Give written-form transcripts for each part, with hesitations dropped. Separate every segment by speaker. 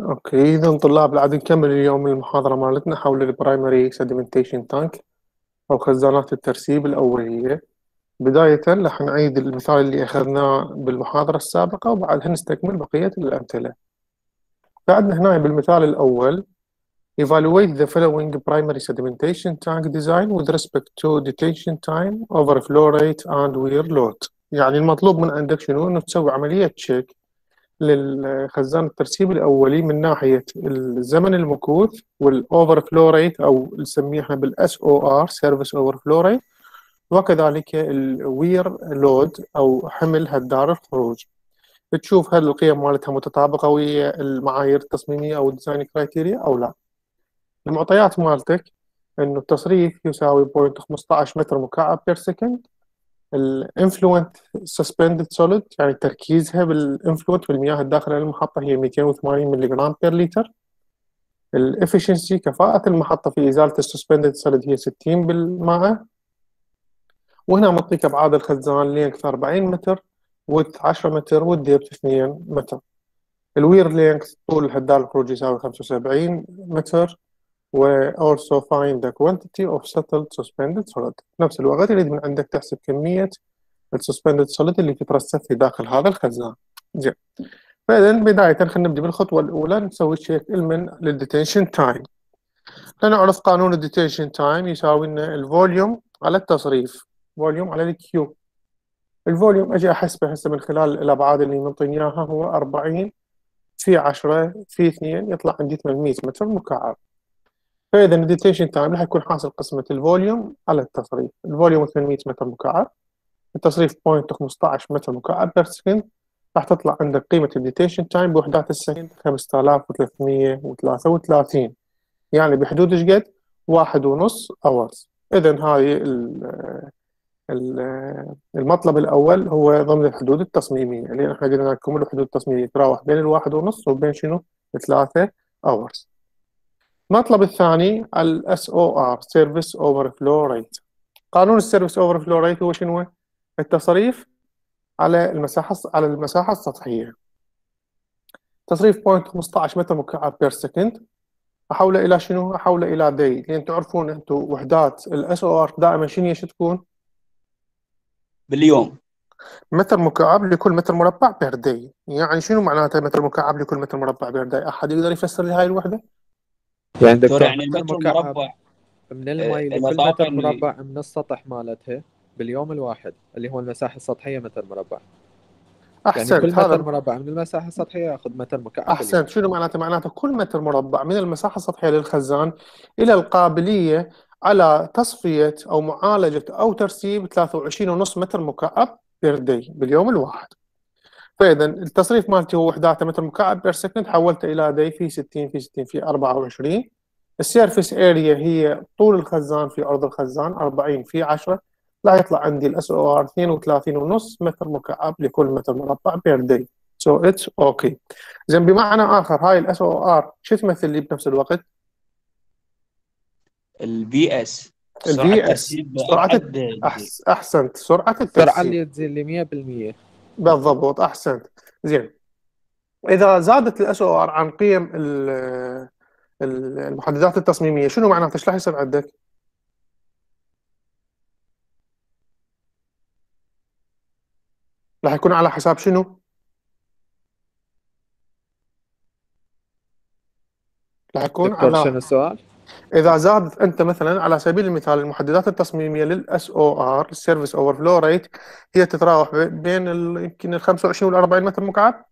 Speaker 1: اوكي، اذا طلاب العاد نكمل اليوم المحاضرة مالتنا حول البرايمري سedimentation تانك او خزانات الترسيب الاولية. بداية رح نعيد المثال اللي اخذناه بالمحاضرة السابقة وبعدها نستكمل بقية الامثلة. فعندنا هنا بالمثال الاول evaluate the following primary sedimentation tank design with respect to detention time, overflow rate and wear load. يعني المطلوب من عندك شنو؟ انه تسوي عملية تشيك للخزان الترسيب الأولي من ناحية الزمن المكوث والأوفر فلو ريت أو نسميها بالأس أو آر سيرفيس أوفر فلو ريت، وكذلك الوير لود أو حمل هدار الخروج. تشوف هل القيم مالتها متطابقة ويا المعايير التصميمية أو الديزاين كرايتيريا أو لا. المعطيات مالتك إنه التصريف يساوي 0.15 متر مكعب بير سكند. الانفلوينت سسبندد سوليد يعني تركيزها بالانفلوينت بالمياه الداخله للمحطه هي 280 ملي جرام بير لتر. الافشنسي كفاءه المحطه في ازاله السسبندد سوليد هي 60%. وهنا معطيك ابعاد الخزان، لينكث 40 متر، ويدث 10 متر، والديبث 2 متر. الوير لينكث طول الهدار الخروج يساوي 75 متر. و also find the quantity of settled suspended solid. نفس الوقت يريد من عندك تحسب كمية السسبندد سوليد اللي تترسب في داخل هذا الخزان. زين، فإذا بداية خلينا نبدأ بالخطوة الأولى، نسوي تشيك من للديتنشن تايم. لنعرف قانون الديتنشن تايم يساوي لنا الفوليوم على التصريف، فوليوم على الكيو. الفوليوم أجي أحسبه هسه من خلال الأبعاد اللي منطيني إياها، هو 40 في 10 في 2 يطلع عندي 800 متر مكعب. فإذا الديتنشن تايم راح يكون حاصل قسمة الفوليوم على التصريف. الفوليوم 800 متر مكعب، التصريف 0.15 متر مكعب بير سكند، راح تطلع عندك قيمة الديتيشن تايم بوحدات السكند 5333، يعني بحدود ايش قد؟ 1.5 اورز. إذا هاي المطلب الأول هو ضمن الحدود التصميمية، لأن احنا قلنا لكم الحدود التصميمية تراوح بين 1.5 وبين شنو؟ 3 اورز. المطلب الثاني الاس او ار سيرفيس اوفر فلو ريت. قانون السيرفيس اوفر فلو ريت هو شنو؟ التصريف على المساحة السطحية. تصريف 0.15 متر مكعب بير سكند أحوله إلى شنو؟ أحوله إلى دي، لأن تعرفون أنتم وحدات الاس او ار دائما شنو هي تكون؟
Speaker 2: باليوم.
Speaker 1: متر مكعب لكل متر مربع بير دي. يعني شنو معناته متر مكعب لكل متر مربع بير دي؟ أحد يقدر يفسر لي هاي الوحدة؟
Speaker 3: يعني
Speaker 2: دكتور
Speaker 3: دكتور
Speaker 2: يعني
Speaker 3: متر
Speaker 2: المتر
Speaker 3: مكعب
Speaker 2: المربع
Speaker 3: من المي
Speaker 2: إذا
Speaker 3: لكل
Speaker 2: طابق
Speaker 3: متر مربع من السطح مالتها باليوم الواحد، اللي هو المساحة السطحية متر مربع. يعني كل
Speaker 1: أحسنت،
Speaker 3: متر
Speaker 1: هذا
Speaker 3: مربع من المساحة السطحية ياخذ متر مكعب باليوم.
Speaker 1: أحسنت. شنو معناته؟ معناته كل متر مربع من المساحة السطحية للخزان إلى القابلية على تصفية أو معالجة أو ترسيب 23.5 متر مكعب بير دي باليوم الواحد. فإذا التصريف مالتي هو وحداته متر مكعب بير سكند، حولته إلى دي في 60 في 60 في 24. السيرفيس اريا هي طول الخزان في أرض الخزان 40 في 10، لا يطلع عندي الاس او ار 32.5 متر مكعب لكل متر مربع بير دي. سو اتس اوكي. زين، بمعنى آخر هاي الاس او ار شو تمثل لي بنفس الوقت؟
Speaker 2: البي اس، سرعة
Speaker 1: الفي اس،
Speaker 2: ترسيب
Speaker 1: سرعة
Speaker 2: أبعد.
Speaker 1: أحسنت، سرعة
Speaker 3: السرعة
Speaker 1: الترسيب.
Speaker 3: اللي تزيد ل 100%.
Speaker 1: بالضبط، أحسنت. زين، إذا زادت الاس او ار عن قيم المحددات التصميمية، شنو معناته؟ ايش راح يصير عندك؟ راح يكون على حساب شنو؟ راح يكون
Speaker 3: دكتور
Speaker 1: على،
Speaker 3: شنو السؤال؟
Speaker 1: اذا زادت انت مثلا على سبيل المثال المحددات التصميميه للاس او ار السيرفيس اوفر فلو ريت هي تتراوح بين يمكن ال 25 وال 40 متر مكعب.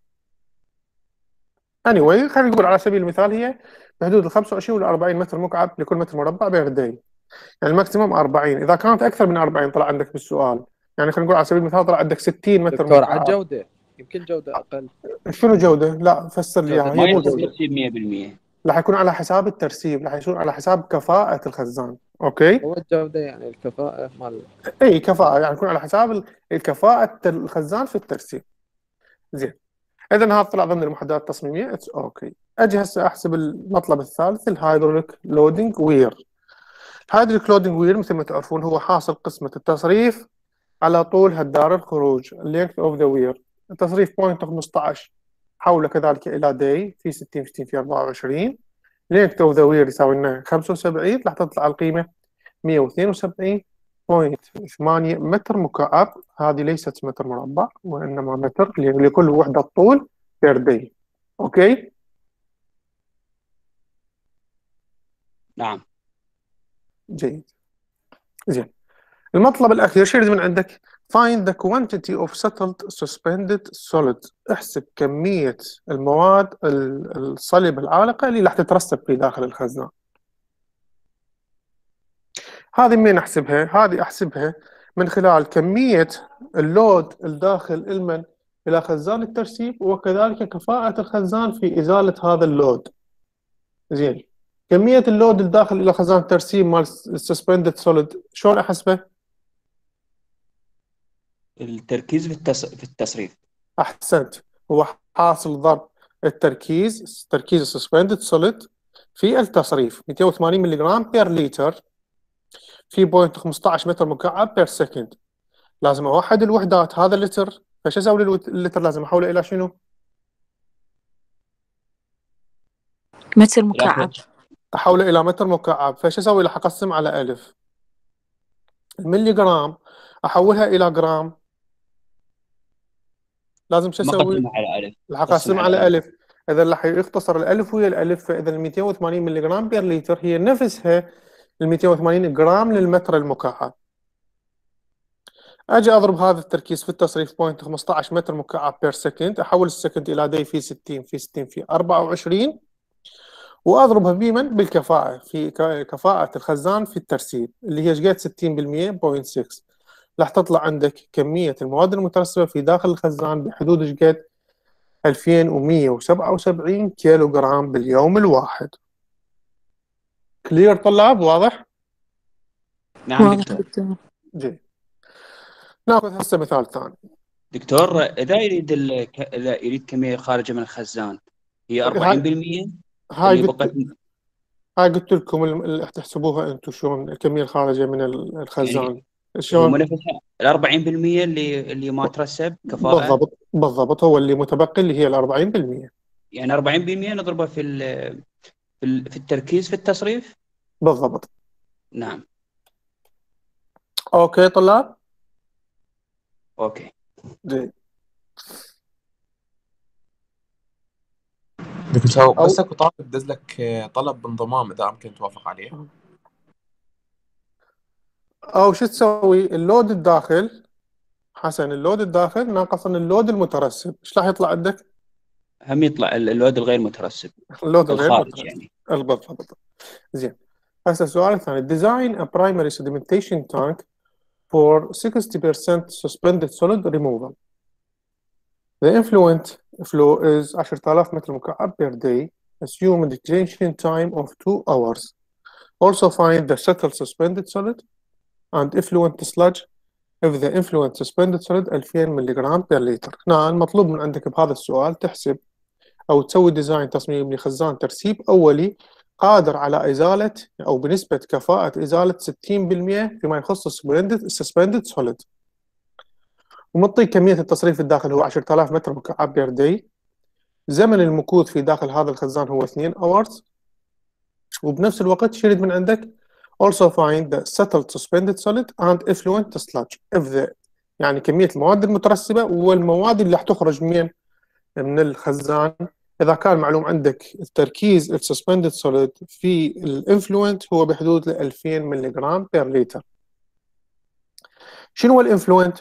Speaker 1: اني anyway خلينا نقول على سبيل المثال هي بحدود ال 25 وال 40 متر مكعب لكل متر مربع بير داي. يعني الماكسيموم 40. اذا كانت اكثر من 40 طلع عندك بالسؤال، يعني خلينا نقول على سبيل المثال طلع عندك 60 متر
Speaker 3: دكتور على
Speaker 1: مكعب.
Speaker 3: الجودة، يمكن جودة أقل.
Speaker 1: شنو جوده؟ لا فسر لي
Speaker 3: جودة
Speaker 1: اياها، هي
Speaker 2: ما
Speaker 1: مو
Speaker 2: ينفع
Speaker 3: الترسيب.
Speaker 1: جوده.
Speaker 2: ترسيب 100%.
Speaker 1: راح يكون على حساب الترسيب، راح يكون على حساب كفاءة الخزان. اوكي،
Speaker 3: هو الجودة يعني الكفاءة مال.
Speaker 1: اي كفاءة، يعني يكون على حساب الكفاءة الخزان في الترسيب. زين، اذا هذا طلع ضمن المحددات التصميمية. اتس اوكي. اجي هسه احسب المطلب الثالث الهايدروليك لودنج وير. الهايدروليك لودنج وير مثل ما تعرفون هو حاصل قسمة التصريف على طول هدار الخروج length of the weir. التصريف 0.15 حوله كذلك إلى داي في 60 في 60 في 24. لينث اوف ذا وير يساوي لنا 75، راح تطلع القيمة 172.8 متر مكعب. هذه ليست متر مربع وإنما متر لكل وحدة طول بير داي. أوكي.
Speaker 2: نعم.
Speaker 1: جيد. زين. المطلب الأخير شو يريد من عندك؟ find the quantity of settled suspended solid. احسب كمية المواد الصلبة العالقة اللي راح تترسب في داخل الخزان. هذه منين أحسبها؟ هذه أحسبها من خلال كمية اللود الداخل المن إلى خزان الترسيب، وكذلك كفاءة الخزان في إزالة هذا اللود. زين. كمية اللود الداخل إلى خزان الترسيب مال suspended solid شلون أحسبه؟
Speaker 2: التركيز في التصريف.
Speaker 1: أحسنت. هو حاصل ضرب تركيز السسبندد سوليد في التصريف 280 ملغ بير لتر في 0.15 متر مكعب بير سكند. لازم أوحد الوحدات. هذا اللتر، فش أسوي اللتر؟ لازم أحوله إلى شنو؟
Speaker 4: متر مكعب.
Speaker 1: أحوله إلى متر مكعب. فش أسوي؟ راح أقسم على 1000. الملي جرام أحولها إلى جرام. لازم شو أسوي؟
Speaker 2: ما على 1000.
Speaker 1: راح أقسم على 1000. إذا راح يختصر الألف ويا الألف، فإذا ال 280 ملغ بير لتر هي نفسها ال 280 جرام للمتر المكعب. أجي أضرب هذا التركيز في التصريف 0.15 متر مكعب بير سكند. أحول السكند إلى دي في 60 في 60 في 24، وأضربها بمن؟ بالكفاءة، في كفاءة الخزان في الترسيب اللي هي ايش قد؟ 60% 0.6. راح تطلع عندك كمية المواد المترسبة في داخل الخزان بحدود ايش قد؟ 2177 كيلو جرام باليوم الواحد. كلير طلاب؟ واضح؟
Speaker 2: نعم
Speaker 4: واضح
Speaker 2: دكتور.
Speaker 4: دكتور.
Speaker 1: جيد. ناخذ هسه مثال ثاني.
Speaker 2: دكتور، إذا يريد كمية خارجة من الخزان هي 40%.
Speaker 1: هاي
Speaker 2: اللي
Speaker 1: قلت
Speaker 2: بقت
Speaker 1: هاي قلت لكم تحسبوها انتم شلون الكمية الخارجة من الخزان.
Speaker 2: يعني هو
Speaker 1: شلون؟
Speaker 2: منافسها ال 40% اللي ما ترسب كفاءة.
Speaker 1: بالضبط هو اللي متبقي اللي هي ال 40%.
Speaker 2: يعني 40% نضربها في التركيز في التصريف.
Speaker 1: بالضبط.
Speaker 2: نعم.
Speaker 1: اوكي طلاب؟
Speaker 2: اوكي.
Speaker 1: جيد.
Speaker 3: دكتور بس اكو طالب دز لك طلب بانضمام، اذا ممكن توافق عليه.
Speaker 1: او شو تسوي؟ اللود الداخل حسن، اللود الداخل ناقص اللود المترسب، ايش راح يطلع عندك؟
Speaker 2: هم يطلع اللود الغير مترسب.
Speaker 1: اللود الغير
Speaker 2: الخارج
Speaker 1: مترسب
Speaker 2: يعني.
Speaker 1: بالضبط. زين. هسه السؤال الثاني. design a primary sedimentation tank for 60% suspended solid removal. The influent flow is 10,000 متر مكعب per day. Assume a detention time of 2 hours. Also find the settled suspended solid and effluent sludge if the effluent suspended solid 2000 ملغ per لتر. هنا المطلوب من عندك بهذا السؤال تحسب أو تسوي ديزاين تصميم لخزان ترسيب أولي قادر على إزالة أو بنسبة كفاءة إزالة 60% فيما يخص السسبندد سوليد، ومعطيك كمية التصريف الداخل هو 10,000 متر مكعب بير داي. زمن المكوث في داخل هذا الخزان هو 2 hours. وبنفس الوقت شو يريد من عندك؟ also find the settled suspended solid and effluent sludge if the يعني كمية المواد المترسبة والمواد اللي راح تخرج من الخزان. إذا كان معلوم عندك التركيز السسبندد سوليد في الانفلوينت هو بحدود 2000 ملغ بير لتر. شنو هو الانفلوينت؟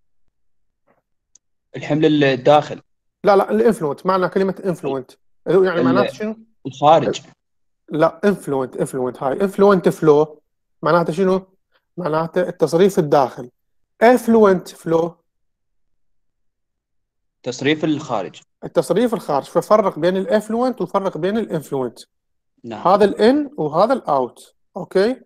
Speaker 2: الحمل الداخل.
Speaker 1: لا الانفلوينت معنى كلمة انفلوينت يعني معناته شنو؟
Speaker 2: الخارج.
Speaker 1: لا انفلوينت هاي انفلوينت فلو معناته شنو؟ معناته التصريف الداخل. افلوينت فلو
Speaker 2: تصريف الخارج.
Speaker 1: التصريف الخارج. ففرق بين الافلوينت وفرق بين الانفلوينت.
Speaker 2: نعم.
Speaker 1: هذا الان وهذا الاوت. اوكي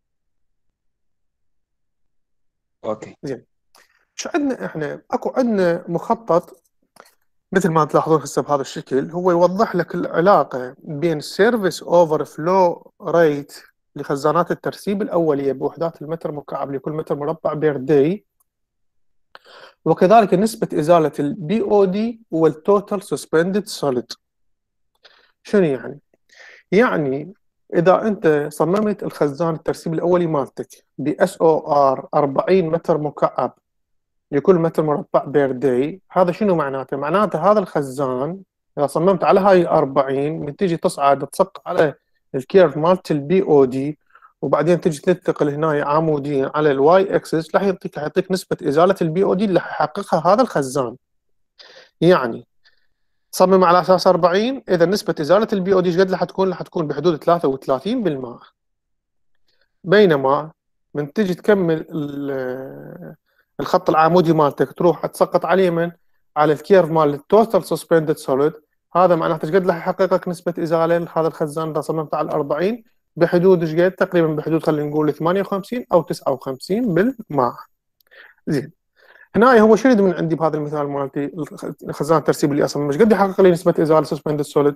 Speaker 1: زين. شو عندنا احنا؟ اكو عندنا مخطط مثل ما تلاحظون هسه بهذا الشكل، هو يوضح لك العلاقه بين سيرفيس اوفر فلو ريت لخزانات الترسيب الاوليه بوحدات المتر مكعب لكل متر مربع بير داي وكذلك نسبة إزالة البي او دي والتوتال سسبندد سوليد. شنو يعني؟ يعني إذا أنت صممت الخزان الترسيب الأولي مالتك ب SOR 40 متر مكعب لكل متر مربع بير داي، هذا شنو معناته؟ معناته هذا الخزان إذا صممت على هاي 40 من تيجي تصعد تسقط على الكيرف مالت البي او دي وبعدين تجي تنتقل هنا عموديا على الواي اكسس راح يعطيك نسبة إزالة البي او دي اللي حيحققها هذا الخزان. يعني تصمم على اساس 40، اذا نسبه ازاله البي او دي ايش قد راح تكون؟ راح تكون بحدود 33%. بينما من تجي تكمل الخط العمودي مالتك تروح تسقط على اليمين على الكيرف مال التوتال سسبندد سوليد، هذا معناته ايش قد راح يحقق لك نسبه ازاله هذا الخزان اذا صممت على 40 بحدود ايش قد؟ تقريبا بحدود خلينا نقول 58 او 59%. زين، هنا هو شو يريد من عندي بهذا المثال مالتي الخزان الترسيبي اللي اصلا مش قد يحقق لي نسبه ازاله سسبندد سوليد؟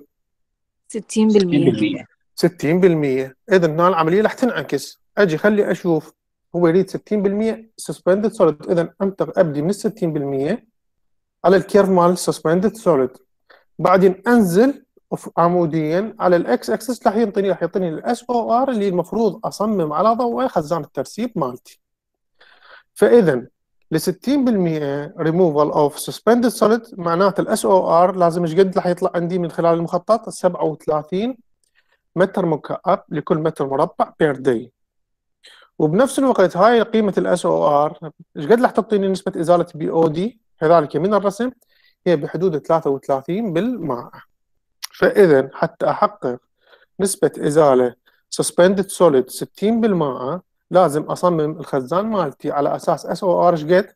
Speaker 4: 60%.
Speaker 1: 60%. اذا هنا العمليه راح تنعكس، اجي خلي اشوف هو يريد 60% سسبندد سوليد، اذا ابدي من 60% على الكيرف مال السسبندد سوليد، بعدين انزل عموديا على الاكس اكسس راح يعطيني الاس او ار اللي المفروض اصمم على ضوءه خزان الترسيب مالتي. فاذا ل 60% removal of suspended solid معناته الاس او ار لازم ايش قد راح يطلع عندي من خلال المخطط؟ 37 متر مكعب لكل متر مربع بير داي. وبنفس الوقت هاي قيمه الاس او ار ايش قد راح تعطيني نسبه ازاله بي او دي كذلك من الرسم؟ هي بحدود 33%. فاذا حتى احقق نسبه ازاله suspended solid 60% لازم اصمم الخزان مالتي على اساس اس او ار ايش قد؟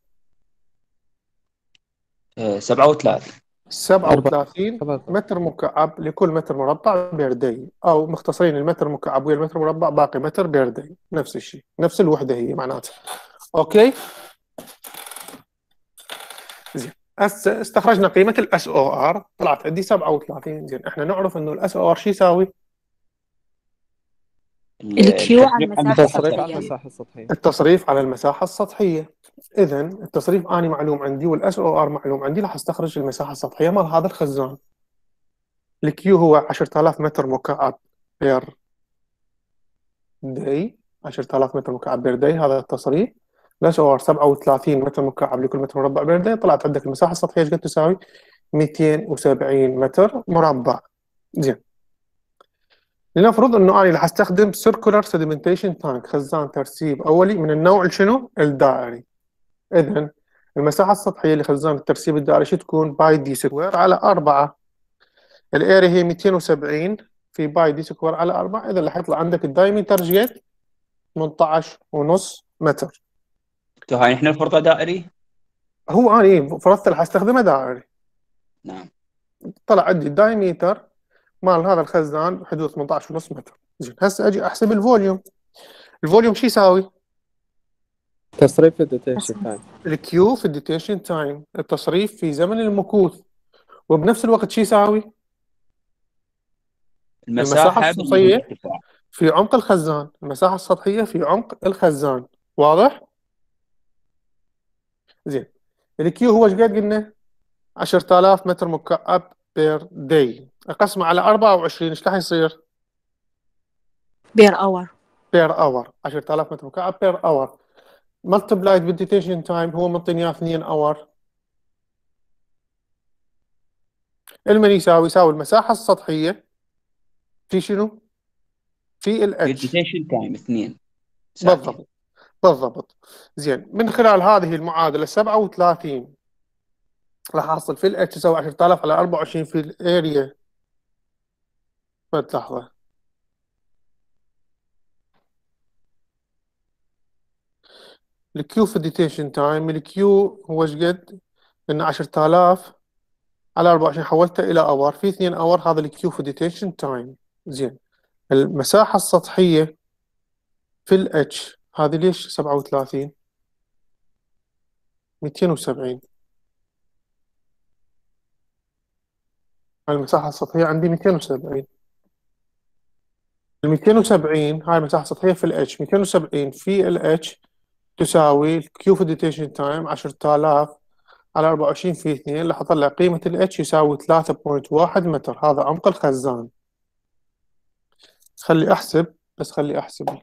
Speaker 2: 37
Speaker 1: متر مكعب لكل متر مربع بير داي، او مختصرين المتر مكعب ويا المتر مربع باقي متر بير داي، نفس الشيء نفس الوحده هي معناتها. اوكي زين، هسه استخرجنا قيمه الاس او ار طلعت عندي 37. زين، احنا نعرف انه الاس او ار شو يساوي؟
Speaker 4: الكيو على المساحة
Speaker 3: تصريف على
Speaker 4: السطحية.
Speaker 3: المساحة السطحية.
Speaker 1: التصريف على المساحه السطحيه. اذا التصريف اني معلوم عندي والاس او ار معلوم عندي، راح استخرج المساحه السطحيه مال هذا الخزان. الكيو هو 10000 متر مكعب بير داي، 10000 متر مكعب بير داي هذا التصريف. الاس او ار 37 متر مكعب لكل متر مربع بير داي، طلعت عندك المساحه السطحيه ايش قد تساوي؟ 270 متر مربع. زين، لنفرض انه انا راح استخدم سيركولار سيديمنتيشن تانك، خزان ترسيب اولي من النوع شنو؟ الدائري. اذا المساحه السطحيه لخزان الترسيب الدائري شو تكون؟ باي دي سكوير على 4. الاريا هي 270 في باي دي سكوير على 4، اذا راح يطلع عندك الدايمتر ايش قد؟ 18.5 متر.
Speaker 2: هاي احنا نفرضه دائري؟
Speaker 1: هو انا فرضت راح استخدمه دائري.
Speaker 2: نعم.
Speaker 1: طلع عندي الدايمتر مال هذا الخزان بحدود 18.5 متر. زين، هسه اجي احسب الفوليوم. الفوليوم شو يساوي؟
Speaker 3: تصريف في الديتيشن تايم.
Speaker 1: الكيو في الديتيشن تايم، التصريف في زمن المكوث. وبنفس الوقت شو يساوي؟
Speaker 2: المساحة
Speaker 1: السطحية في عمق الخزان، المساحة السطحية في عمق الخزان. واضح؟ زين، الكيو هو ايش قد قلنا؟ 10000 متر مكعب بير داي، اقسمه على 24 ايش راح يصير؟
Speaker 4: بير اور.
Speaker 1: بير اور، 10000 متر مكعب بير اور ملتبلايد بالديتيشن تايم هو منطيني اياه 2 اور. المن يساوي المساحة السطحية في شنو؟ في الاتش.
Speaker 2: الديتيشن تايم 2.
Speaker 1: بالضبط. زين، من خلال هذه المعادلة 37 راح احصل في الاتش يساوي 10000 على 24 في الاريا. لحظة، الكيو في الديتيشن تايم، الكيو هو ايش قد؟ ان 10000 على 24 حولته الى اور في 2 اور، هذا الكيو في الديتيشن تايم. زين، المساحة السطحية في الاتش هذه ليش 37؟ 270. المساحة السطحية عندي 270. ال 270 هاي المساحة السطحية في الاتش، 270 في الاتش تساوي الكيو فيديتيشن تايم 10000 على 24 في 2، راح اطلع قيمة الاتش يساوي 3.1 متر. هذا عمق الخزان. خلي احسب، بس خلي احسب.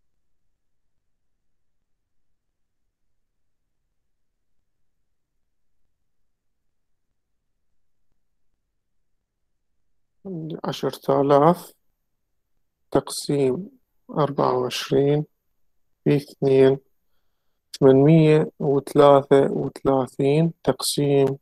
Speaker 1: عندي 10000 تقسيم 24 في 2، 833 تقسيم،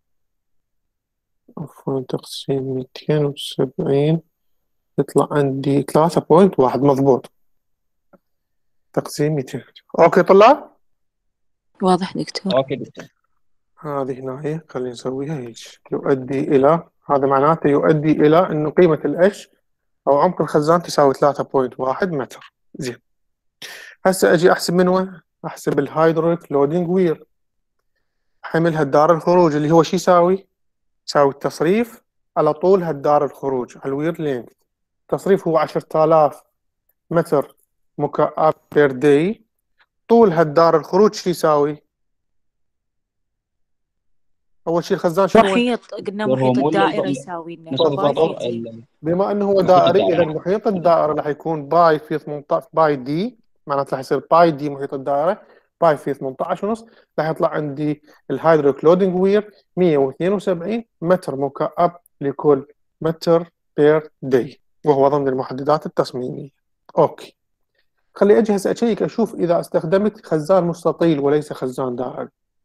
Speaker 1: عفوا تقسيم 270، يطلع عندي 3.1 مضبوط. تقسيم 200. اوكي طلع؟
Speaker 4: واضح دكتور.
Speaker 2: اوكي دكتور.
Speaker 1: هذه هنا هي، خلينا نسويها هيك. يؤدي إلى، هذا معناته يؤدي إلى أنه قيمة الإتش أو عمق الخزان تساوي 3.1 متر. زين، هسه أجي أحسب من وين؟ أحسب الهايدروليك لودينج وير، حمل هدار الخروج اللي هو شو يساوي؟ يساوي التصريف على طول هدار الخروج على الوير لينك. التصريف هو 10000 متر مكعب بير داي. طول هدار الخروج شو يساوي؟ أول شيء الخزان شنو؟
Speaker 4: محيط، قلنا
Speaker 2: هو
Speaker 4: محيط
Speaker 2: مو
Speaker 4: الدائرة يساوي لنا
Speaker 2: نصف
Speaker 4: باي
Speaker 2: القطر
Speaker 4: في تي.
Speaker 1: بما انه هو
Speaker 2: محيط
Speaker 1: دائري، اذا
Speaker 2: الدائرة.
Speaker 1: محيط الدائره راح يكون باي في 18 باي دي، معناته راح يصير باي دي محيط الدائره، باي في 18 ونص، راح يطلع عندي الهايدروليك لودنج وير 172 متر مكعب لكل متر بير داي، وهو ضمن المحددات التصميميه. اوكي، خلي اجي هسه اشيك اشوف اذا استخدمت خزان مستطيل وليس خزان دائري.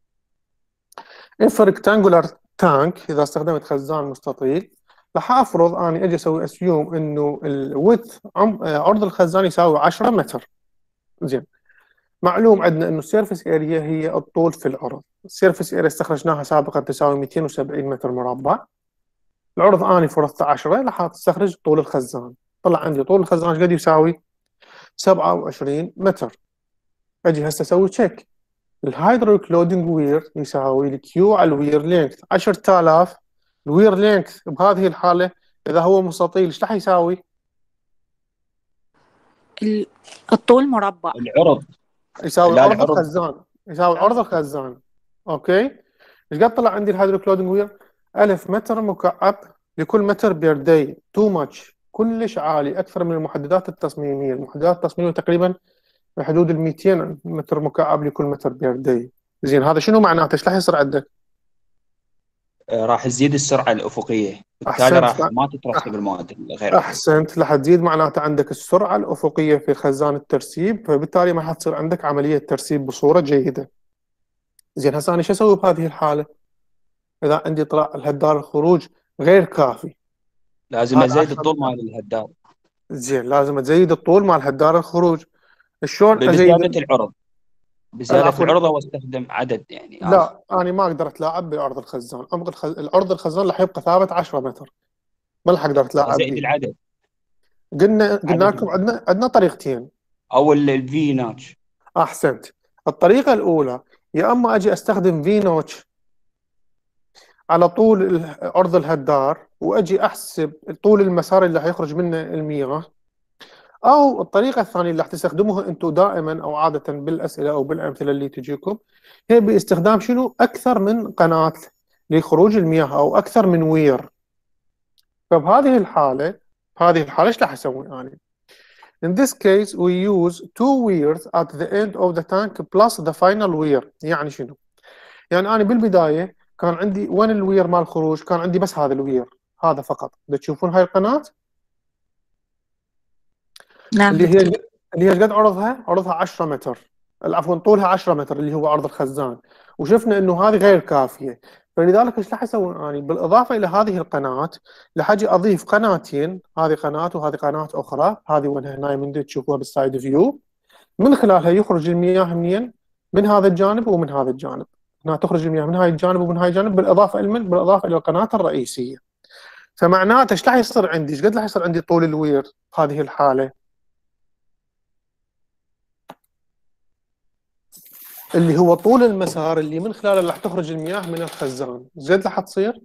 Speaker 1: if rectangular tank، اذا استخدمت خزان مستطيل راح افرض اني اجي اسوي اسيوم انه الويدث عرض الخزان يساوي 10 متر. زين، معلوم عندنا انه السيرفس اريا هي الطول في العرض. السيرفس اريا استخرجناها سابقا تساوي 270 متر مربع. العرض اني فرضت 10، راح استخرج طول الخزان. طلع عندي طول الخزان ايش قد يساوي؟ 27 متر. اجي هسه اسوي تشيك. الهايدروليك لودنج وير يساوي الكيو على الوير لينث 10000. الوير لينث بهذه الحالة إذا هو مستطيل ايش راح يساوي؟
Speaker 4: الطول مربع.
Speaker 2: العرض.
Speaker 1: يساوي
Speaker 2: لا،
Speaker 1: عرض
Speaker 2: العرض.
Speaker 1: الخزان. يساوي عرض الخزان. اوكي، ايش قد طلع عندي الهايدروليك لودنج وير؟ 1000 متر مكعب لكل متر بير داي. تو ماتش، كلش عالي، اكثر من المحددات التصميميه. المحددات التصميميه تقريبا بحدود ال 200 متر مكعب لكل متر بير داي. زين، هذا شنو معناته؟ ايش راح يصير عندك؟
Speaker 2: راح تزيد السرعة الأفقية، بالتالي
Speaker 1: احسنت.
Speaker 2: راح ما تترسب المواد الغير.
Speaker 1: احسنت، راح تزيد معناته عندك السرعه الافقيه في خزان الترسيب، فبالتالي ما راح تصير عندك عمليه ترسيب بصوره جيده. زين، هسه انا شو اسوي بهذه الحاله؟ اذا عندي طلع الهدار الخروج غير كافي،
Speaker 2: لازم
Speaker 1: هذا
Speaker 2: أزيد
Speaker 1: 10
Speaker 2: الطول مال الهدار
Speaker 1: زين، لازم تزيد الطول مال هدار الخروج. شلون ازيد؟
Speaker 2: بزيادة العرض. بزيادة
Speaker 1: العفو،
Speaker 2: العرض أو استخدم عدد يعني
Speaker 1: لا انا ما اقدر اتلاعب بعرض الخزان. العرض الخزان راح يبقى ثابت 10 متر، ما راح اقدر اتلاعب
Speaker 2: أزيد
Speaker 1: به.
Speaker 2: العدد.
Speaker 1: قلنا
Speaker 2: عدد
Speaker 1: لكم عندنا طريقتين.
Speaker 2: أو الفي ناتش.
Speaker 1: احسنت. الطريقه الاولى، يا اما اجي استخدم في نوتش على طول عرض الهدار واجي احسب طول المسار اللي حيخرج منه المياه، او الطريقه الثانيه اللي راح تستخدموها انتم دائما او عاده بالاسئله او بالامثله اللي تجيكم، هي باستخدام شنو؟ اكثر من قناه لخروج المياه او اكثر من وير. فبهذه الحاله، ايش راح اسوي انا؟ In this case we use two weirs at the end of the tank plus the final weir. يعني شنو؟ يعني أنا بالبداية كان عندي وين الوير مال الخروج؟ كان عندي بس هذا الوير، هذا فقط. تشوفون هاي القناة
Speaker 4: نعم
Speaker 1: اللي
Speaker 4: دكتور.
Speaker 1: هي قد عرضها 10 متر، عفوا طولها 10 متر اللي هو عرض الخزان. وشفنا انه هذه غير كافية، فلذلك ايش راح اسوي انا؟ بالاضافة الى هذه القناة راح اجي اضيف قناتين، هذه قناة وهذه قناة اخرى. هذه وين هنا من تشوفوها بالسايد فيو، من خلالها يخرج المياه منين؟ من هذا الجانب ومن هذا الجانب. هنا تخرج المياه من هاي الجانب ومن هاي الجانب، بالاضافه الى القناه الرئيسيه. فمعناته ايش راح يصير عندي؟ ايش قد راح يصير عندي طول الوير بهذه الحاله؟ اللي هو طول المسار اللي من خلاله راح تخرج المياه من الخزان. ايش قد راح تصير؟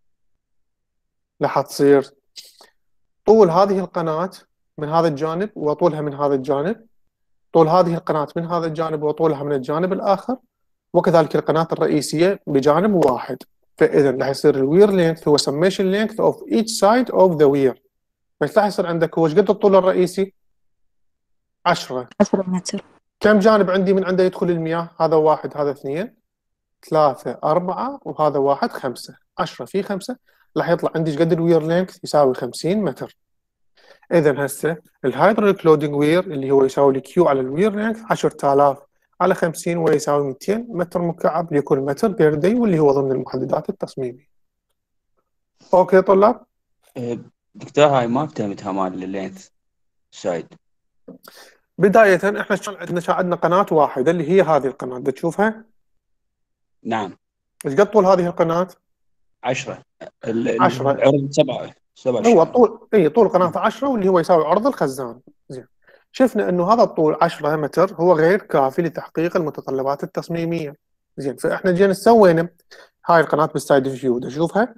Speaker 1: راح تصير طول هذه القناه من هذا الجانب وطولها من هذا الجانب، طول هذه القناة من هذا الجانب وطولها من الجانب الآخر، وكذلك القناة الرئيسية بجانب واحد. فإذا راح يصير الوير لينث هو summation length of each side of the weir. فايش راح يصير عندك؟ هو ايش قد الطول الرئيسي؟ 10.
Speaker 4: 10 متر.
Speaker 1: كم جانب عندي من عنده يدخل المياه؟ هذا 1، هذا 2، 3، 4، وهذا 1، 5. 10 في 5 راح يطلع عندي ايش قد الوير لينث؟ يساوي 50 متر. اذا هسه الهايدروليك لودنج وير اللي هو يساوي الكيو على الوير لينث 10000 على 50 ويساوي 200 متر مكعب لكل متر بير داي، واللي هو ضمن المحددات التصميمية. اوكي طلاب؟
Speaker 2: دكتور هاي ما فهمتها مال اللينث سايد.
Speaker 1: بداية احنا عندنا قناة واحدة اللي هي هذه القناة، بدك تشوفها؟
Speaker 2: نعم.
Speaker 1: ايش قد طول هذه القناة؟
Speaker 2: 10.
Speaker 1: 10.
Speaker 2: العرض 7
Speaker 1: هو طول قناة 10 واللي هو يساوي عرض الخزان. زين. شفنا انه هذا الطول 10 متر هو غير كافي لتحقيق المتطلبات التصميمية. زين، فاحنا جينا سوينا هاي القناة بالسايد فيو، تشوفها؟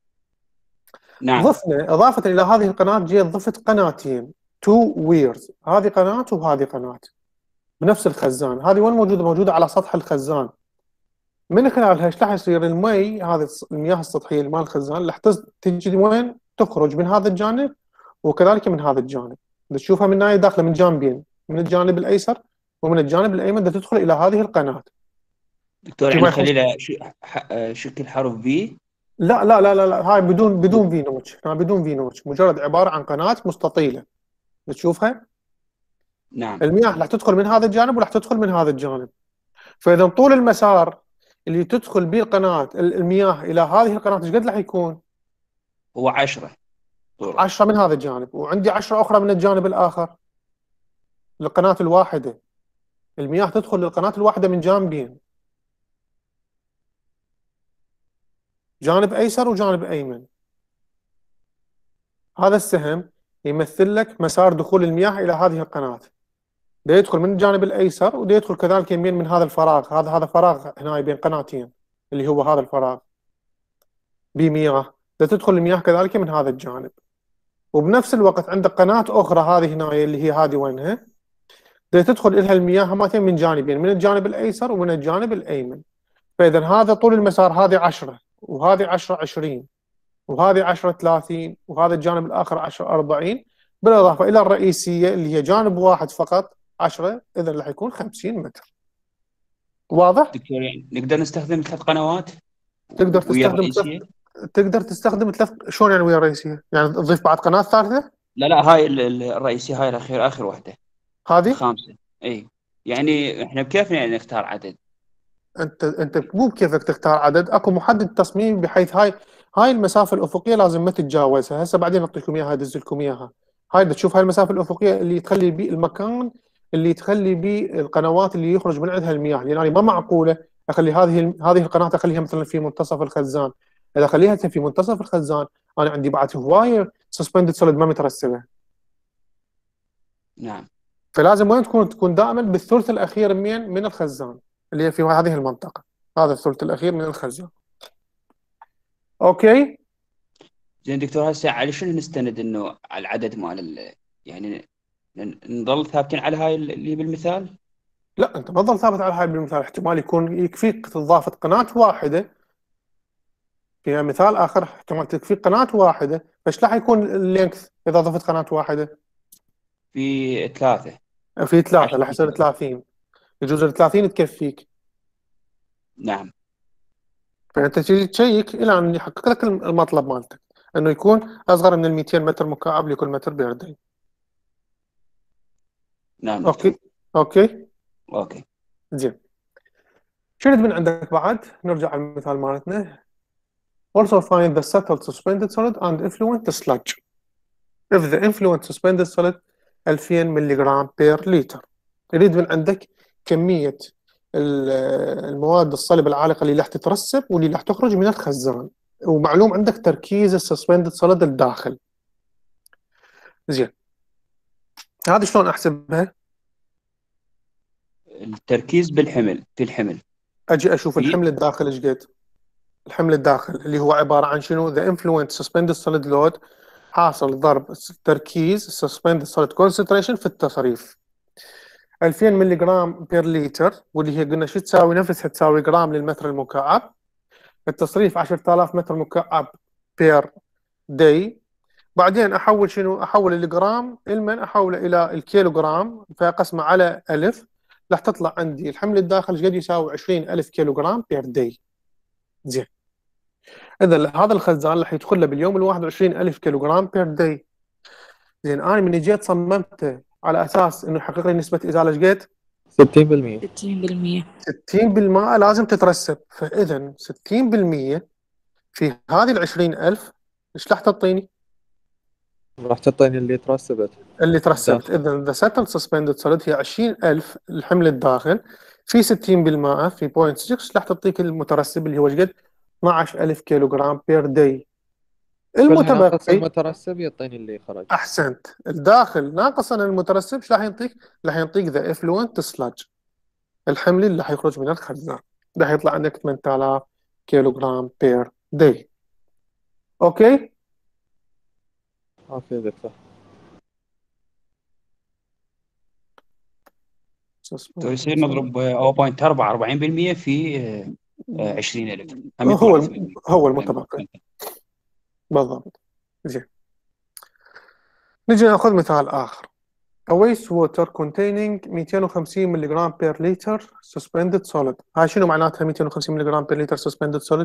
Speaker 2: نعم.
Speaker 1: ضفنا اضافة الى هذه القناة جيت ضفت قناتين 2 ويرز، هذه قناة وهذه قناة بنفس الخزان. هذه وين موجودة؟ موجودة على سطح الخزان. من خلالها ايش راح يصير؟ المي هذه المياه السطحية مال الخزان راح تجي وين؟ تخرج من هذا الجانب وكذلك من هذا الجانب. تشوفها من هاي داخله من جانبين، من الجانب الايسر ومن الجانب الايمن، تدخل الى هذه القناه.
Speaker 2: دكتور يعني خلي لها شكل حرف في؟
Speaker 1: لا لا لا لا، هاي بدون في نوتش، بدون في نوتش، مجرد عباره عن قناه مستطيله. تشوفها؟
Speaker 2: نعم.
Speaker 1: المياه راح تدخل من هذا الجانب وراح تدخل من هذا الجانب. فاذا طول المسار اللي تدخل به القناه المياه الى هذه القناه ايش قد راح يكون؟
Speaker 2: هو 10.
Speaker 1: 10 من هذا الجانب، وعندي 10 اخرى من الجانب الاخر. القناه الواحده المياه تدخل للقناه الواحده من جانبين، جانب ايسر وجانب ايمن. هذا السهم يمثل لك مسار دخول المياه الى هذه القناه. ده يدخل من الجانب الايسر وده يدخل كذلك يمين من هذا الفراغ. هذا فراغ هنا بين قناتين اللي هو هذا الفراغ بمياه، ده تدخل المياه كذلك من هذا الجانب. وبنفس الوقت عندك قناه اخرى هذه هنا اللي هي هذه وينها؟ ده تدخل لها المياه همتين من جانبين، من الجانب الايسر ومن الجانب الايمن. فاذا هذا طول المسار، هذه 10 وهذه 10 20 وهذه 10 30 وهذا الجانب الاخر 10 40، بالاضافه الى الرئيسيه اللي هي جانب واحد فقط 10، اذا راح يكون 50 متر. واضح؟
Speaker 2: دكتور يعني نقدر نستخدم 3 قنوات؟
Speaker 1: تقدر تستخدم 3. شلون يعني ويا الرئيسيه؟ يعني تضيف بعد قناه ثالثه؟
Speaker 2: لا هاي الرئيسيه، هاي الاخير اخر واحده،
Speaker 1: هذه
Speaker 2: 5. اي يعني احنا بكيفنا يعني نختار عدد.
Speaker 1: انت مو بكيفك تختار عدد، اكو محدد تصميم بحيث هاي المسافه الافقيه لازم ما تتجاوزها. هسه بعدين اعطيكم اياها، ادز لكم اياها. هاي تشوف هاي المسافه الافقيه اللي تخلي بيه المكان اللي تخلي بيه القنوات اللي يخرج من عندها المياه. لان يعني ما معقوله اخلي هذه القناه اخليها مثلا في منتصف الخزان. اذا اخليها في منتصف الخزان انا عندي بعد هوايه سسبندد سوليد ما مترسبه.
Speaker 2: نعم.
Speaker 1: فلازم وين تكون دائما بالثلث الاخير من الخزان اللي هي في هذه المنطقه. هذا الثلث الاخير من الخزان. اوكي
Speaker 2: زين دكتور، هسه على شنو نستند انه على العدد مال يعني نضل ثابتين على هاي اللي بالمثال؟
Speaker 1: لا، انت ما تظل ثابت على هاي بالمثال. احتمال يكون يكفيك اضافه قناه واحده. في مثال اخر احتمال تكفيك قناه واحده، فايش راح يكون اللينكث اذا ضفت قناه واحده؟
Speaker 2: في 3.
Speaker 1: في 3 راح يصير 30. يجوز ال 30 تكفيك.
Speaker 2: نعم.
Speaker 1: فانت تجي تشيك الى ان يحقق لك المطلب مالتك، انه يكون اصغر من ال 200 متر مكعب لكل متر بيردين.
Speaker 2: نعم.
Speaker 1: اوكي زين. شنو من عندك بعد؟ نرجع على المثال مالتنا. Also find the settled suspended solid and effluent sludge. If the effluent suspended solid 2000 ملغ per liter. يريد من عندك كمية المواد الصلبة العالقة اللي راح تترسب واللي راح تخرج من الخزان، ومعلوم عندك تركيز السسبندد solid الداخل. زين، هذه شلون احسبها؟
Speaker 2: التركيز في الحمل.
Speaker 1: اجي اشوف الحمل الداخل ايش قد. الحمل الداخل اللي هو عباره عن شنو؟ the influent suspended solid load حاصل ضرب تركيز suspended solid concentration في التصريف. 2000 ملي جرام بير لتر، واللي هي قلنا شو تساوي؟ نفسها تساوي جرام للمتر المكعب. التصريف 10000 متر مكعب بير داي. بعدين احول شنو؟ احول الجرام المن احوله الى الكيلوغرام، فاقسمه على 1000 راح تطلع عندي الحمل الداخل ايش قد يساوي؟ 20000 كيلوغرام بير داي. زين، اذا هذا الخزان راح يدخل له باليوم الواحد 20000 كيلوغرام بير داي. زين، انا من جيت صممته على اساس انه يحقق لي نسبه ازاله ايش قد؟
Speaker 3: 60%.
Speaker 4: 60%.
Speaker 1: 60% لازم تترسب. فاذا 60% في هذه ال 20000 ايش راح تعطيني؟
Speaker 3: راح تعطيني اللي ترسبت.
Speaker 1: اللي ترسبت. اذا ذا سيتل سسبندد سوليد هي 20000 الحمل الداخل في 60% في 0.6 راح تعطيك المترسب اللي هو ايش قد؟ 12000 كيلو جرام بير داي.
Speaker 3: كلها ناقص
Speaker 1: المتبقي
Speaker 3: المترسب يعطيني اللي خرج.
Speaker 1: احسنت، الداخل ناقصا المترسب ايش راح يعطيك؟ راح يعطيك ذا افلوينت سلاج، الحمل اللي راح يخرج من الخزان، راح يطلع عندك 8000 كيلو جرام بير داي. اوكي؟
Speaker 3: اوكي دكتور.
Speaker 2: يصير نضرب 0.4 40% في 20000.
Speaker 1: هو المتبقي بالضبط. زين، نجي ناخذ مثال اخر. A waste water containing 250 ملغ per liter suspended solid. هاي شنو معناتها 250 ملغ per liter suspended solid؟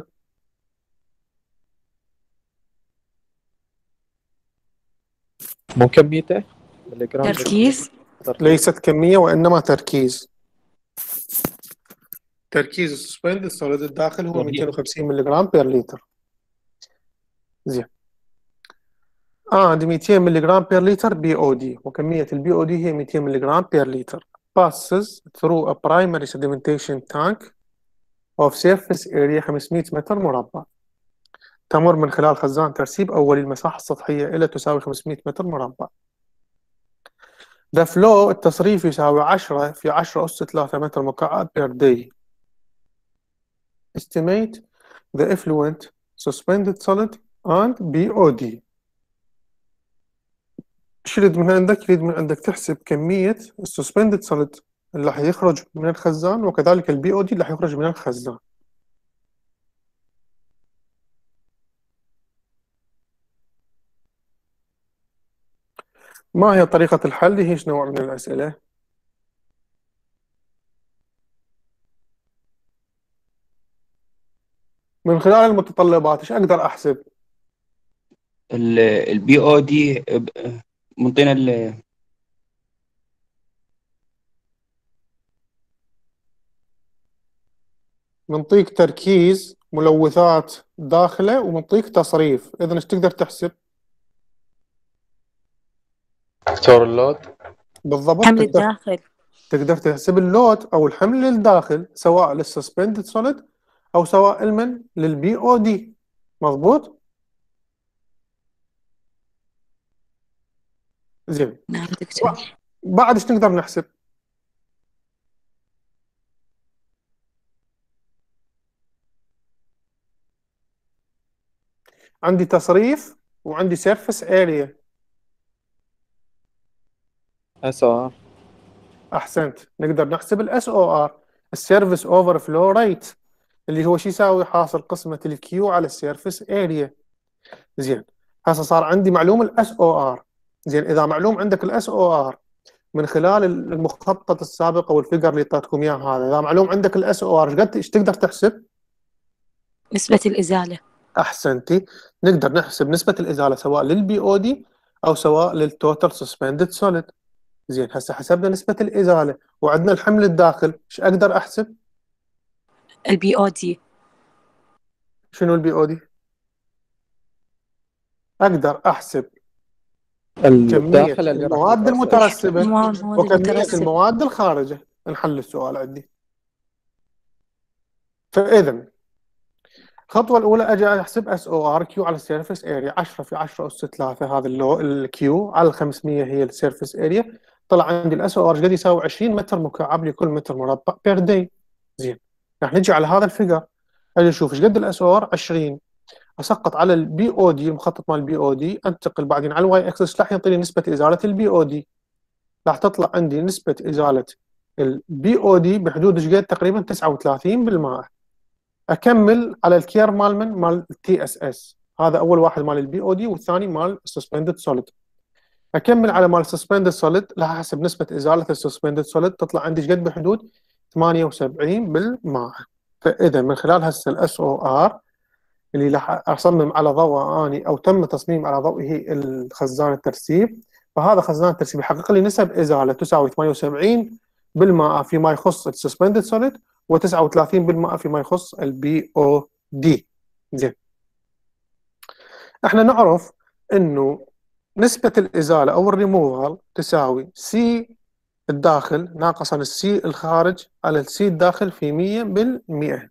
Speaker 3: مو كميته مليجرام.
Speaker 4: تركيز.
Speaker 1: ليست كمية وإنما تركيز. تركيز السسبندد سوليد الداخل هو 250 ملغ per liter. زين، عندي 200 ملغ per liter BOD، وكمية البي او دي هي 200 ملغ per liter. passes through a primary sedimentation tank of surface area 500 متر مربع. تمر من خلال خزان ترسيب أولي المساحة السطحية إلى تساوي 500 متر مربع. The flow التصريف يساوي 10 في 10 أس 3 متر مكعب per day. Estimate the effluent suspended solid and BOD. ايش يريد من عندك؟ يريد من عندك تحسب كمية السسبندد سوليد اللي راح يخرج من الخزان، وكذلك البي او دي اللي راح يخرج من الخزان. ما هي طريقة الحل؟ هي ايش نوع من الأسئلة؟ من خلال المتطلبات ايش اقدر احسب؟
Speaker 2: البي او دي منطينا
Speaker 1: منطيك تركيز ملوثات داخله ومنطيك تصريف. اذا ايش تقدر تحسب؟
Speaker 3: دكتور اللود.
Speaker 1: بالضبط،
Speaker 4: حمل الداخل.
Speaker 1: تقدر تحسب اللود او الحمل للداخل سواء للسسبندد سوليد او سواء المن للبي او دي. مضبوط؟ زين،
Speaker 4: نعم دكتور.
Speaker 1: بعد ايش نقدر نحسب؟ عندي تصريف وعندي سيرفس اريا.
Speaker 3: SOR.
Speaker 1: احسنت، نقدر نحسب الاس او ار، السيرفس اوفر فلو ريت، اللي هو شو يساوي؟ حاصل قسمة الكيو على السيرفس اريا. زين، هسه صار عندي معلوم الاس او ار. زين، اذا معلوم عندك الاس او ار من خلال المخطط السابق او الفيجر اللي اعطيتكم اياه هذا، اذا معلوم عندك الاس او ار ايش تقدر تحسب؟
Speaker 4: نسبة الإزالة.
Speaker 1: احسنتي، نقدر نحسب نسبة الازالة سواء للبي او دي او سواء للتوتال سسبندد سوليد. زين، هسه حسبنا نسبة الازالة وعندنا الحمل الداخل، ايش اقدر احسب؟
Speaker 4: البي او دي.
Speaker 1: شنو البي او دي؟ اقدر احسب كمية
Speaker 3: الداخل اللي راح
Speaker 1: المواد المترسبة
Speaker 4: المواد
Speaker 1: وكمية
Speaker 4: المترسبة.
Speaker 1: المواد الخارجة. نحل السؤال عندي. فإذا الخطوة الأولى أجي أحسب اس او ار كيو على السيرفيس اريا، 10 في 10 أس 3 هذا الكيو على 500 هي السيرفيس اريا. طلع عندي الاس او ار قد يساوي 20 متر مكعب لكل متر مربع بير داي. زين، راح نجي على هذا الفيجر، اجي اشوف ايش قد الاس او ار 20، اسقط على البي او دي، المخطط مال البي او دي، انتقل بعدين على الواي اكسس راح يعطيني نسبة ازالة البي او دي. راح تطلع عندي نسبة ازالة البي او دي بحدود ايش قد؟ تقريبا 39%. اكمل على الكير مال التي اس اس، هذا اول واحد مال البي او دي والثاني مال السسبندد سوليد. اكمل على مال السسبندد سوليد، راح احسب نسبه ازاله السسبندد سوليد، تطلع عندي ايش قد؟ بحدود 78%. فاذا من خلال هسه الاس او ار اللي راح اصمم على ضوء اني او تم تصميم على ضوئه الخزان الترسيب، فهذا خزان الترسيب يحقق لي نسب ازاله تساوي 78% فيما يخص السسبندد سوليد، و39% فيما يخص البي او دي. زين، احنا نعرف انه نسبة الازالة او الريموفال تساوي سي الداخل ناقصا السي الخارج على السي الداخل في 100%.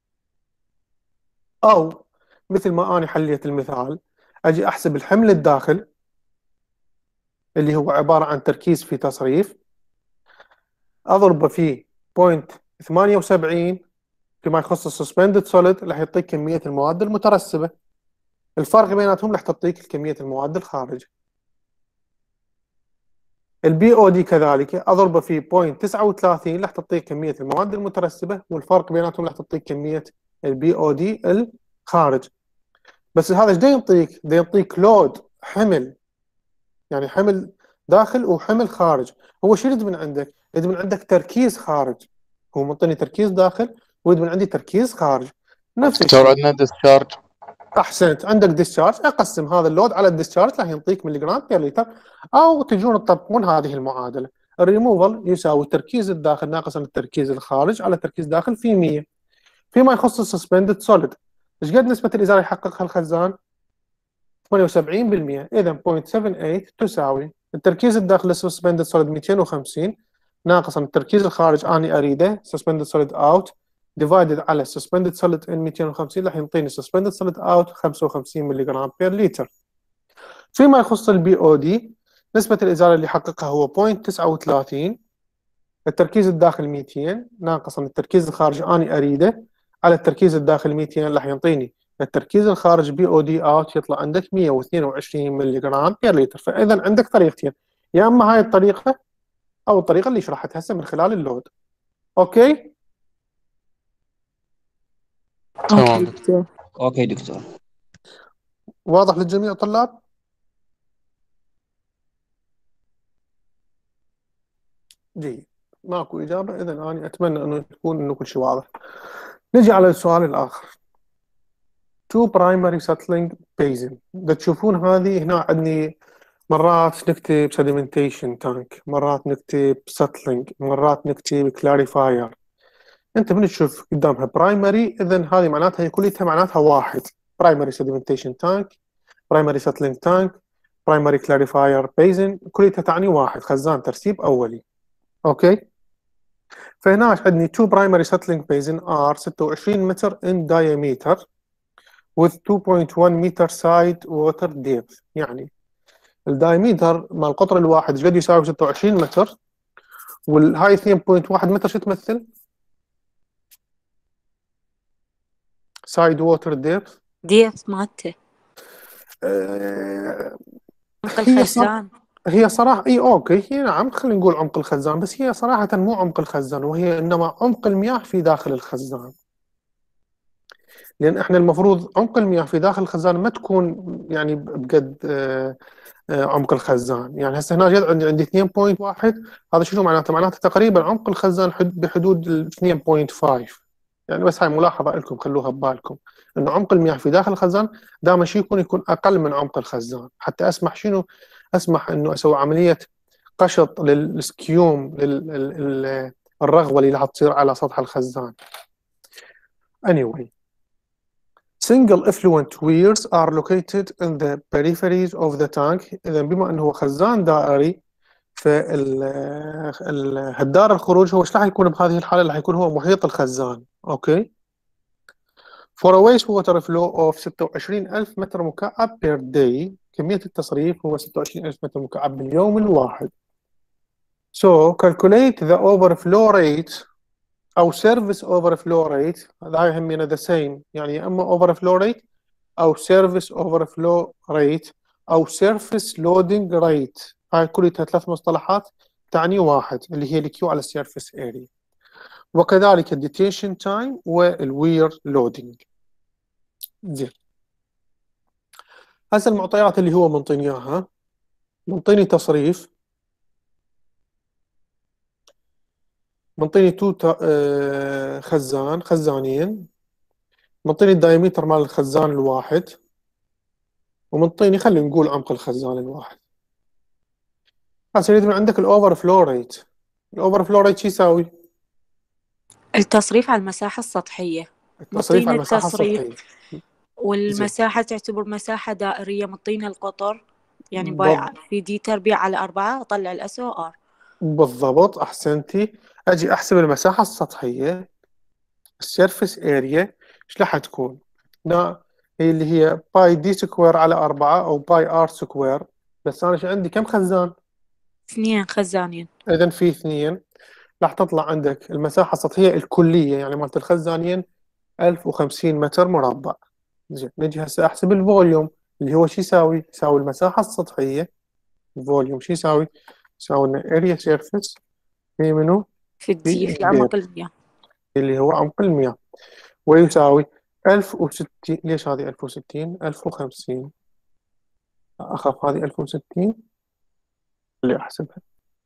Speaker 1: او مثل ما انا حليت المثال، اجي احسب الحمل الداخل اللي هو عبارة عن تركيز في تصريف، اضربه في 0.78 فيما يخص السسبندد سوليد، راح يعطيك كمية المواد المترسبة. الفرق بيناتهم راح تعطيك كمية المواد الخارجة. البي او دي كذلك اضربه في 0.39 راح تعطيك كمية المواد المترسبة، والفرق بيناتهم راح تعطيك كمية البي او دي الخارج. بس هذا ايش يعطيك؟ يعطيك لود، حمل، يعني حمل داخل وحمل خارج. هو شو يريد من عندك؟ يريد من عندك تركيز خارج. هو منطيني تركيز داخل ويريد من عندي تركيز خارج. نفس
Speaker 5: دكتور
Speaker 1: الشيء.
Speaker 5: عندنا ديسشارج.
Speaker 1: احسنت، عندك ديسشارج، اقسم هذا اللود على الديسشارج راح يعطيك ملي جرام بير لتر، او تجون تطبقون هذه المعادله. الريموفال يساوي التركيز الداخل ناقصا التركيز الخارج على التركيز الداخل في 100. فيما يخص السسبندد سوليد، ايش قد نسبه الازاله يحققها الخزان؟ 78%. اذا 0.78 تساوي التركيز الداخل للسسبندد سوليد 250 ناقصا التركيز الخارج اني اريده suspended solid out ديفايدد على suspended solid in 250 راح يعطيني suspended solid out 55 ملي جرام بير لتر. فيما يخص البي او دي، نسبة الازالة اللي يحققها هو 0.39، التركيز الداخل 200 ناقصا التركيز الخارج اني اريده على التركيز الداخل 200 راح يعطيني التركيز الخارج بي او دي اوت، يطلع عندك 122 ملي جرام بير لتر. فاذا عندك طريقتين، يا اما هاي الطريقة او الطريقة اللي شرحتها هسه من خلال اللود. اوكي؟
Speaker 5: تمام
Speaker 4: دكتور.
Speaker 2: اوكي دكتور.
Speaker 1: واضح للجميع طلاب؟ جيد، ماكو إجابة، إذا أنا أتمنى أنه تكون إنه كل شيء واضح. نجي على السؤال الآخر. Two primary settling basin. دا تشوفون هذه هنا عندي مرات نكتب sedimentation tank، مرات نكتب settling، مرات نكتب clarifier. أنت من تشوف قدامها primary، إذن هذه معناتها هي كلها معناتها واحد. primary sedimentation tank، primary settling tank، primary clarifier basin، كلها تعني واحد، خزان ترسيب أولي. اوكي، فهنا عندي two primary settling basin are 26 متر in diameter with 2.1 meter side water depth. يعني الدايمتر مال القطر الواحد ايش قد يساوي؟ 26 متر، والهاي 2.1 متر شو تمثل؟ side water depth
Speaker 4: ديت مالته عمق الخزان.
Speaker 1: هي صراحة اي اوكي، هي نعم خلينا نقول عمق الخزان، بس هي صراحة مو عمق الخزان، وهي انما عمق المياه في داخل الخزان. لان احنا المفروض عمق المياه في داخل الخزان ما تكون يعني بقد عمق الخزان. يعني هسه هنا جد عندي 2.1، هذا شنو معناته؟ معناته تقريبا عمق الخزان بحدود ال 2.5. يعني بس هاي ملاحظة لكم خلوها ببالكم، انه عمق المياه في داخل الخزان دائما شيء يكون اقل من عمق الخزان، حتى اسمح شنو؟ اسمح انه اسوي عملية قشط للسكيوم، الرغوة اللي راح تصير على سطح الخزان. anyway, single effluent weirs are located in the peripheries of the tank. إذا بما أنه هو خزان دائري، فالهدار الخروج هو ايش راح يكون بهذه الحالة؟ راح يكون هو محيط الخزان. أوكي. For a wastewater flow of 26,000 متر مكعب per day، كمية التصريف هو 26,000 متر مكعب باليوم الواحد. So calculate the overflow rate أو service overflow rate. هذا هم the same، يعني أما overflow rate أو service overflow rate أو surface loading rate. هاي كلها ثلاث مصطلحات تعني 1 اللي هي الكيو على السيرفس اريا، وكذلك الديتيشن تايم والوير لودينج. زين، هسه المعطيات اللي هو منطيني اياها، منطيني تصريف، منطيني خزانين، منطيني الدايمتر مال الخزان الواحد، ومنطيني خلينا نقول عمق الخزان الواحد. هسه يريد من عندك الاوفر فلو ريت. الاوفر فلو ريت شو يساوي؟
Speaker 4: التصريف على المساحة السطحية.
Speaker 1: التصريف على
Speaker 4: مطينا
Speaker 1: المساحة
Speaker 4: التصريف
Speaker 1: السطحية. زين،
Speaker 4: والمساحة تعتبر مساحة دائرية، مطينا القطر يعني
Speaker 1: بض-
Speaker 4: في دي تربيع على 4 أطلع ال SOR.
Speaker 1: بالضبط، احسنتي. اجي احسب المساحة السطحية، السيرفس اريا، ايش راح تكون؟ هنا هي اللي هي باي دي سكوير على 4 او باي ار سكوير. بس انا شو عندي؟ كم خزان؟
Speaker 4: 2 خزانين.
Speaker 1: اذا في 2، راح تطلع عندك المساحة السطحية الكلية يعني مالت الخزانين 1050 متر مربع. زين، نجي هسه احسب الفوليوم اللي هو شو يساوي؟ يساوي المساحة السطحية، الفوليوم شو يساوي؟ يساوي لنا اريا سيرفيس في منو؟
Speaker 4: في
Speaker 1: في
Speaker 4: الدي في
Speaker 1: الديب
Speaker 4: عمق المياه.
Speaker 1: اللي هو عمق المياه، ويساوي 1060. ليش هذه 1060؟ 1050. اخاف هذه 1060 اللي احسبها.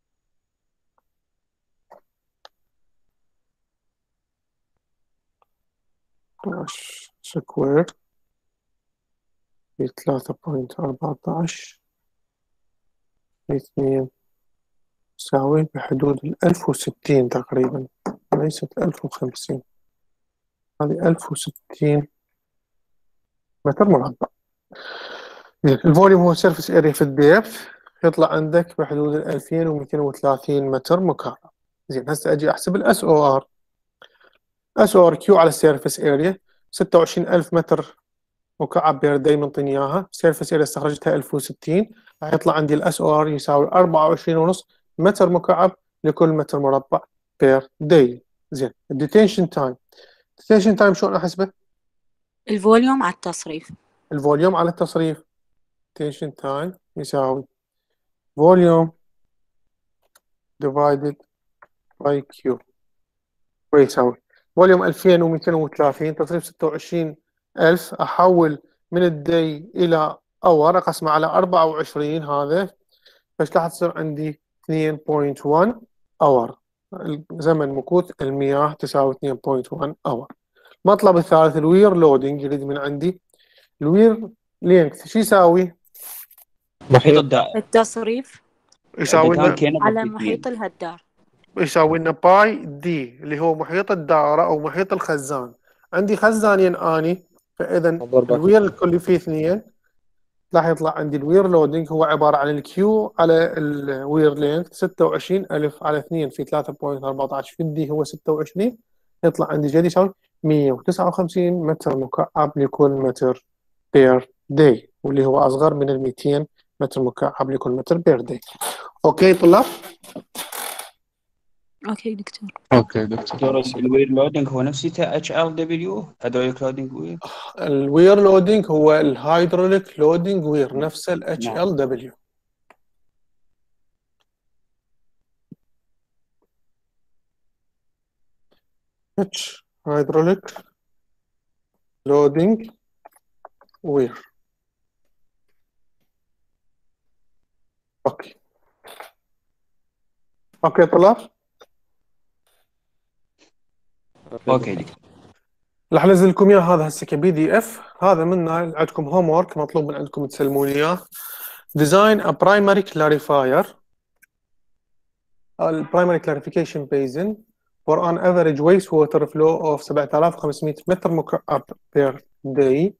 Speaker 1: سكوير في 3.14 في 2 تساوي بحدود 1060 تقريبا، ليست 1050. هذه 1060 متر مربع. الفوليوم هو سيرفيس اريا في الديبث، يطلع عندك بحدود 2230 متر مكعب. زين، هسه اجي احسب الاس او ار. اس او ار كيو على السيرفيس اريا 26000 متر مكعب بير داي منطيني اياها، سيرفيس اريا استخرجتها 1060، راح يطلع عندي الاس او ار يساوي 24.5 متر مكعب لكل متر مربع بير داي. زين، الديتنشن تايم. الديتنشن تايم شلون احسبه؟
Speaker 4: الفوليوم على التصريف.
Speaker 1: الفوليوم على التصريف. detention time يساوي volume divided by Q، ويساوي فوليوم 2230 تصريف 26000، أحول من الدي إلى اور، أقسمه على 24، هذا فايش راح تصير عندي 2.1 اور. زمن مكوث المياه تساوي 2.1 اور. المطلب الثالث الوير لودينج، يريد من عندي الوير لينث شو يساوي؟
Speaker 2: محيط الدائرة.
Speaker 4: التصريف
Speaker 1: يساوي لنا
Speaker 2: كان
Speaker 4: على محيط الهدار.
Speaker 1: يساوي لنا باي دي اللي هو محيط الدائرة أو محيط الخزان. عندي خزانين أني، فإذا الوير الكلي فيه 2، راح يطلع عندي الوير لودينج هو عبارة عن الكيو على الوير لينث 26000 على 2 في 3.14 في الدي هو 26، يطلع عندي جدي يساوي 159 متر مكعب لكل متر بير داي، واللي هو أصغر من 200 متر مكعب لكل متر بير داي. أوكي طلاب؟
Speaker 4: اوكي دكتور.
Speaker 5: اوكي دكتور.
Speaker 2: الوير لودنج هو نفسه HLW هيدروليك لودنج وير.
Speaker 1: الوير لودينج هو الهيدروليك لودينج وير، نفسه ال HLW. H هيدروليك لودينج وير. اوكي اوكي طلاب،
Speaker 2: اوكي دكتور.
Speaker 1: راح انزل لكم اياه هذا هسه كبي دي اف. هذا منه عندكم هوم ورك مطلوب من عندكم تسلمون اياه. ديزاين ا برايمري كلاريفاير البرايمري كلاريفيكيشن بيزن for an average wastewater flow of 7500 متر مكعب per day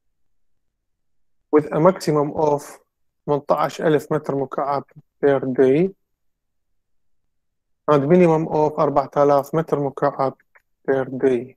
Speaker 1: with a maximum of 18000 متر مكعب per day and minimum of 4000 متر مكعب per day.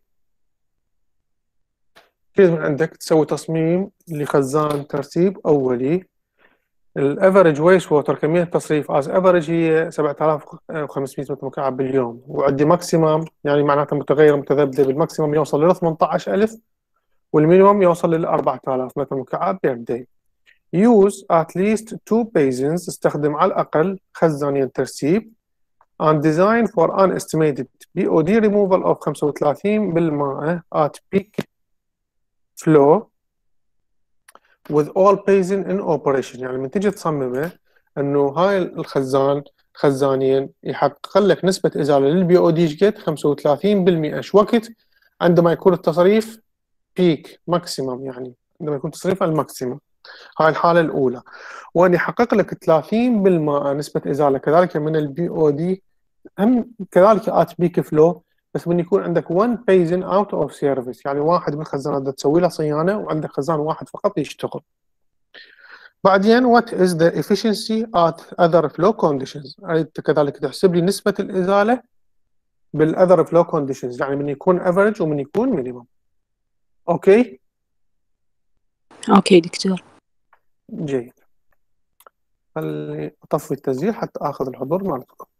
Speaker 1: كيف من عندك تسوي تصميم لخزان ترسيب أولي. الافريج ويست ووتر كمية تصريف از افريج هي 7500 متر مكعب باليوم، وعندي ماكسيمم يعني معناته متغير متذبذب، الماكسيمم يوصل ل 18000 والمينيمم يوصل ل 4000 متر مكعب بير داي. use at least 2 basins، استخدم على الأقل خزانين ترسيب، and design for an estimated BOD removal of 35% at peak flow with all basin in operation. يعني من تيجي تصممه انه هاي الخزانين يحقق لك نسبة ازالة للبي او دي قد 35%. ايش وقت؟ عندما يكون التصريف بيك ماكسيمم، يعني عندما يكون تصريف الماكسيمم. هاي الحالة الأولى. وأن يحقق لك 30% نسبة إزالة كذلك من البي او دي، هم كذلك ات بيك فلو، بس من يكون عندك 1 basin out of service، يعني واحد من الخزانات تسوي له صيانة وعندك خزان واحد فقط يشتغل. بعدين what is the efficiency at other flow conditions، أنت كذلك تحسب لي نسبة الإزالة بالother flow conditions، يعني من يكون average ومن يكون minimum. أوكي؟
Speaker 4: أوكي دكتور.
Speaker 1: جيد. خلي أطفي التسجيل حتى آخذ الحضور مالتكم.